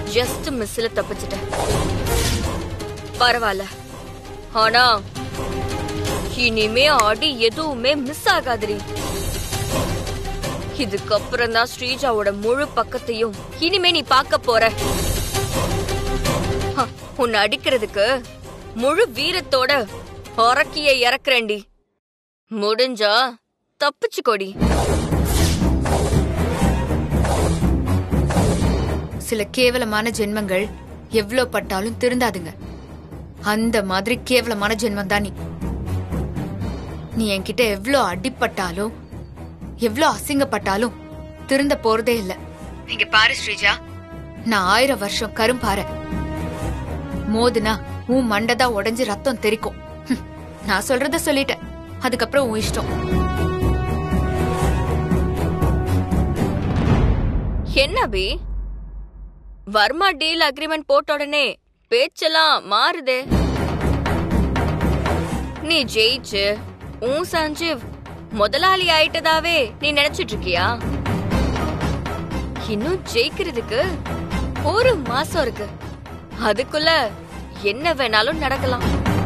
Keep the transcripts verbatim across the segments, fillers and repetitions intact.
Just மிஸ்ல தப்பிச்சிட்டேன். பரவாயில்ல. ஆனா இனிமே அடி எதுவுமே மிஸ் ஆகாதுரி. இதுக்கப்புறம் தான் ஸ்ரீஜாவோட முழு பக்கத்தையும் இனிமே நீ பார்க்க போற. உன்னை அடிக்கிறதுக்கு முழு வீரத்தோட அரக்கிய இறக்குறேன்டி. முடிஞ்சா தப்பிச்சுக்கோடி. சில கேவலமான ஜென்மங்கள் எவ்ளோ பட்டாலும் திருந்தாதுங்க. அந்த மாதிரி கேவலமான ஜென்மம் தான் நீ. நீ என்கிட்ட எவ்ளோ அடிப்பட்டாலும் எவ்ளோ அசிங்கப்பட்டாலும் திருந்த போறதே இல்ல. நீங்க பாரு ஸ்ரீஜா, நான் ஆயிரம் வருஷம் கரும்பாற மோதுனா உன் மண்டதா உடைஞ்சு ரத்தம் தெரிக்கும். நான் சொல்றத சொல்லிட்டேன், அதுக்கப்புறம் உன் இஷ்டம். என்ன அபி, வர்மா டீல் அக்ரிமெண்ட் போட்ட உடனே பேச்செல்லாம் மாறுதே. நீ ஜெயிச்சு உன் சஞ்சீவ் முதலாளி ஆயிட்டதாவே நீ நினைச்சிட்டு இருக்கியா? இன்னும் ஜெயிக்கிறதுக்கு ஒரு மாசம் இருக்கு. அதுக்குள்ள என்ன வேணாலும் நடக்கலாம்.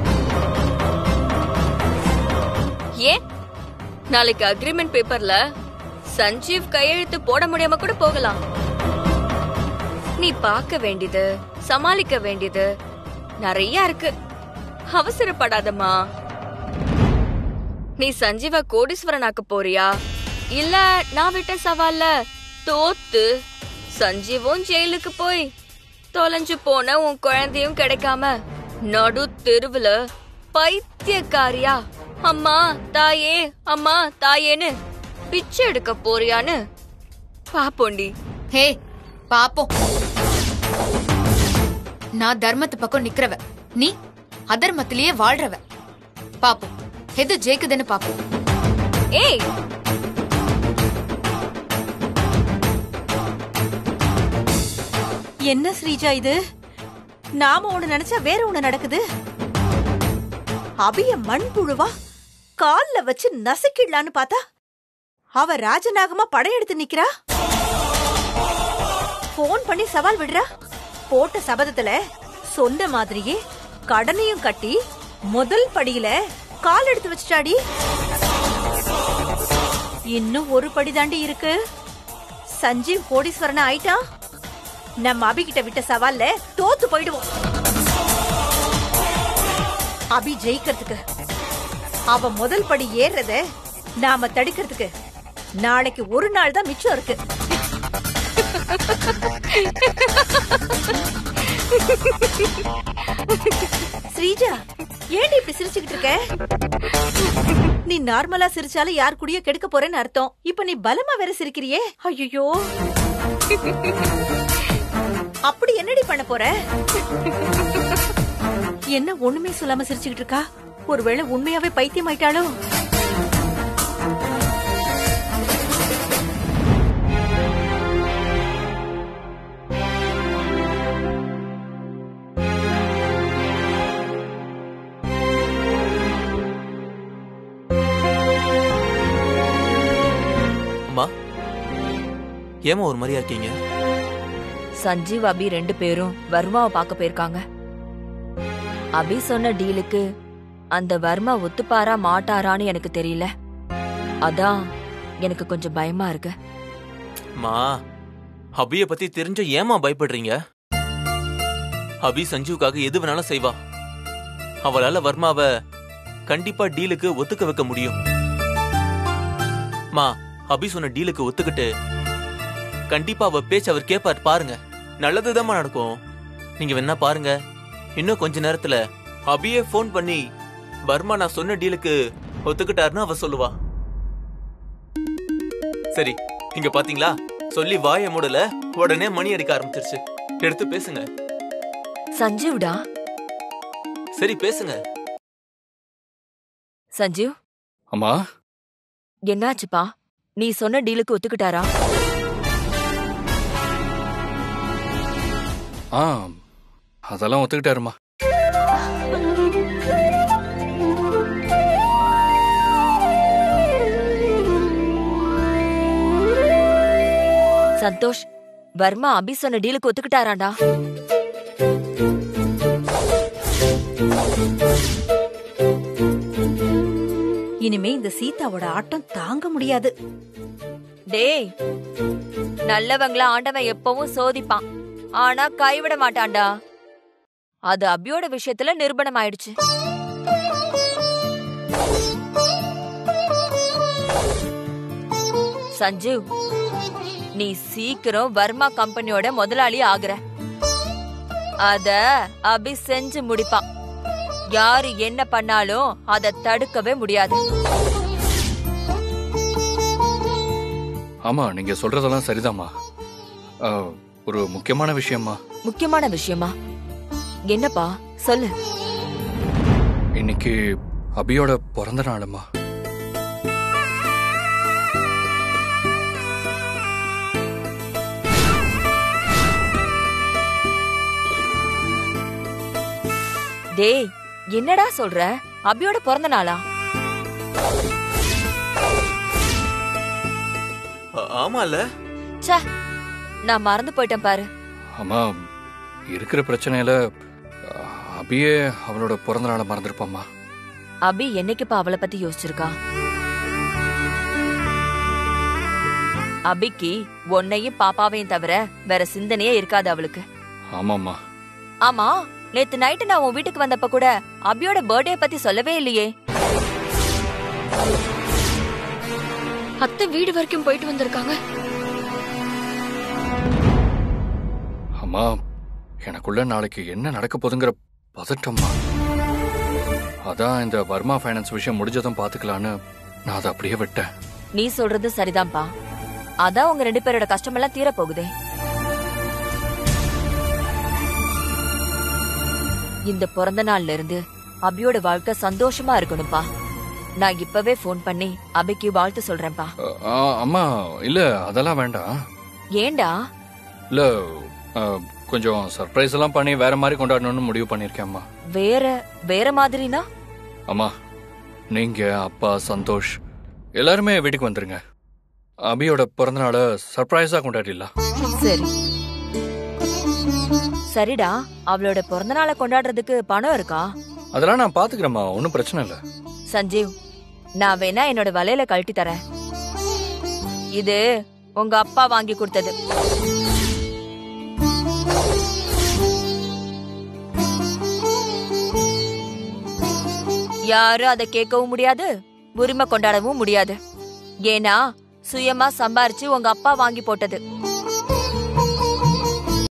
ஏன் நாளைக்கு அக்ரிமெண்ட் பேப்பர்ல சஞ்சீவ் கையெழுத்து போட முடியாம கூட போகலாம். நீ பார்க்க வேண்டியது, சமாளிக்க வேண்டியது நிறைய இருக்கு. அவசரப்படாதம்மா. நீ சஞ்சீவ கோடீஸ்வரனாக்க போறியா, இல்ல நான் விட்ட சவால்ல தோத்து சஞ்சீவும் ஜெயிலுக்கு போய் தொலைஞ்சு போன உன் குழந்தையும் கிடைக்காம நடு தெருவுல பைத்தியக்காரியா அம்மா தாயே அம்மா தாயேன்னு பிச்சை எடுக்க போறியான்னு பாப்போண்டி. ஹே பாப்போம். நான் தர்மத்து பக்கம் நிக்கிறவ, நீ அதர்மத்திலேயே வாழ்றவ. பாப்போம் எது ஜெயிக்குதுன்னு பாப்போம். ஏய், என்ன ஸ்ரீஜா இது? நாம ஒண்ணு நினைச்சா வேற ஒண்ணு நடக்குது. அபிய மண்புழுவா கால்ல வச்சு நசுக்கிடலான்னு பார்த்தா அவ ராஜநாகமா படையெடுத்து நிக்கிறா. போன் பண்ணி சவால் விடுறா. போட்ட சபதத்துல சொன்ன மாதிரியே கடனையும் கட்டி முதல் படியில கால் எடுத்து வச்சுட்டாடி. இன்னும் ஒரு படி தாண்டி இருக்கு. சஞ்சீவ் கோடீஸ்வரனா ஆயிட்டா நம்ம அபிகிட்ட விட்ட சவால்ல தோத்து போயிடுவோம். அபி ஜெயிக்கிறதுக்கு, அவ முதல் படி ஏறத நாம தடுக்கிறதுக்கு நாளைக்கு ஒரு நாள் தான் மிச்சம் இருக்கு. ஸ்ரீஜா, ஏன் இப்படி சிரிச்சுக்கிட்டு இருக்க? நீ நார்மலா சிரிச்சாலும் யார் கூடயோ கெடுக்க போறேன்னு அர்த்தம். இப்ப நீ பலமா வேற சிரிக்கிறியே. ஐயோ, அப்படி என்னடி பண்ண போற? என்ன ஒண்ணுமே சொல்லாம சிரிச்சுக்கிட்டு இருக்கா? ஒருவேளை உண்மையாவே பைத்தியம் ஆயிட்டாளோ? அம்மா, ஏமா ஒரு மாதிரியா இருக்கீங்க? சஞ்சீவ் அபி ரெண்டு பேரும் வர்மாவை பார்க்க போயிருக்காங்க. அபி சொன்ன டீலுக்கு அந்த வர்மா ஒத்துப்பாரா மாட்டாரான்னு எனக்கு தெரியல. அதான் எனக்கு கொஞ்சம் பயமா இருக்கு. மா, அபிய பத்தி தெரிஞ்ச ஏமா பயப்படுறீங்க? அபி சஞ்சீவுக்காக எது வேணாலும் செய்வா. அவளால வர்மாவை கண்டிப்பா டீலுக்கு ஒத்துக்க வைக்க முடியும். மா, அபி சொன்ன டீலுக்கு ஒத்துக்கிட்டு கண்டிப்பா அவ பேச்சு அவர் கேப்பார். பாருங்க, நல்லதுதான் நடக்கும். நீங்க வேணா பாருங்க, இன்னும் கொஞ்ச நேரத்துல அபியே போன் பண்ணி வர்மா நான் சொன்ன டீலுக்கு ஒத்துக்கிட்டாருன்னு அவ சொல்லுவா. சரி, இங்க பாத்தீங்களா, சொல்லி வாய மூடல, உடனே மணி அடிக்க ஆரம்பிச்சிருச்சு. எடுத்து பேசுங்க. சஞ்சீவ்டா. சரி பேசுங்க. சஞ்சீவ். அம்மா, என்னாச்சுப்பா? நீ சொன்ன டீலுக்கு ஒத்துக்கிட்டாரா? ஆ, அதெல்லாம் ஒத்துக்கிட்டாருமா. சந்தோஷ், வர்மா அபி சொன்ன டீலுக்கு ஒத்துக்கிட்டாராண்டா. இனிமே இந்த சீதாவோட ஆட்டம் தாங்க முடியாது. டேய், நல்லவங்கள ஆண்டவன் எப்பவும் சோதிப்பான், ஆனா கைவிட மாட்டான்டா. அது அபியோட விஷயத்துல நிரூபணம் ஆயிடுச்சு. சஞ்சீவ், நீ சீக்கிரம் வர்மா கம்பெனியோட முதலாளி ஆகுற. அத அபி செஞ்சு முடிப்பான். யாரு என்ன பண்ணாலும் அதை தடுக்கவே முடியாது. ஆமா, நீங்க சொல்றதெல்லாம் சரிதாம்மா. ஆ, ஒரு முக்கியமான விஷயம்மா. முக்கியமான விஷயமா? என்னப்பா, சொல்லு. இன்னைக்கு அபியோட பிறந்த நாளுமா. டேய், என்னடா சொல்ற? அபியோட பிறந்த நாளா? ஆமால. ச்சே, நான் மறந்து போயிட்டேன் பாரு. ஆமா, இருக்கிற பிரச்சனையில அபியே அவளோட பிறந்த நாளை மறந்துருப்பாம்மா. அபி என்னைக்குப்பா அவளை பத்தி யோசிச்சிருக்கா? அபிக்கு உன்னையும் பாப்பாவையும் தவிர வேற சிந்தனையே இருக்காது அவளுக்கு. ஆமாம்மா. ஆமா, நேத்து நைட்டு நான் உன் வீட்டுக்கு வந்தப்ப கூட அபியோட பர்த்டே பத்தி சொல்லவே இல்லையே. அத்தை வீடு வரைக்கும் போயிட்டு வந்திருக்காங்க. அம்மா, எனக்குள்ள நாளைக்கு என்ன நடக்க போதுங்கிற பதட்டம்மா. அதான் இந்த வர்மா ஃபைனான்ஸ் விஷயம் முடிஞ்சதும் பாத்துக்கலான்னு நான் அதை அப்படியே விட்டேன். நீ சொல்றது சரிதான்ப்பா. அதான் உங்க ரெண்டு பேரோட கஷ்டம் எல்லாம் தீர போகுதே. இந்த பிறந்த நாள்ல இருந்து அபியோட வாழ்க்கை சந்தோஷமா இருக்கணும்பா. நான் இப்பவே போன் பண்ணி அபிக்கு வாழ்த்து சொல்றேன்பா. ஆ, அம்மா, இல்ல அதெல்லாம் வேண்டாம். ஏண்டா? இல்ல, ஆ, கொஞ்சம் சர்ப்ரைஸ் எல்லாம் பண்ணி வேற மாதிரி கொண்டாடணும்னு முடிவு பண்ணிருக்கேன் அம்மா. வேற வேற மாதிரினா? அம்மா, நீங்க, அப்பா, சந்தோஷ் எல்லாருமே வீட்டுக்கு வந்துருங்க. அபியோட பிறந்த நாளை சர்ப்ரைஸா கொண்டாடிடலாம். சரி சரிடா. அவளோட பிறந்த நாளை கொண்டாடுறதுக்கு பணம் இருக்கா? அதெல்லாம் நான் பாத்துக்கிறேம்மா, ஒன்னும் பிரச்சனை இல்ல. சஞ்சீவ், நான் வேணா என்னோட வலையில கழட்டி தரேன். இது உங்க அப்பா வாங்கி கொடுத்தது. யாரும் அதை கேட்கவும் முடியாது, உரிமை கொண்டாடவும் முடியாது. ஏன்னா சுயமா சம்பாரிச்சு உங்க அப்பா வாங்கி போட்டது.